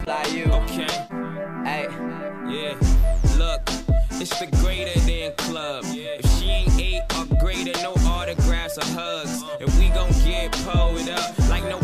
Fly you. Okay. Hey. Yeah. Look, it's the greater than club. If she ain't 8 or greater, no autographs or hugs. If we gon' get pulled up like no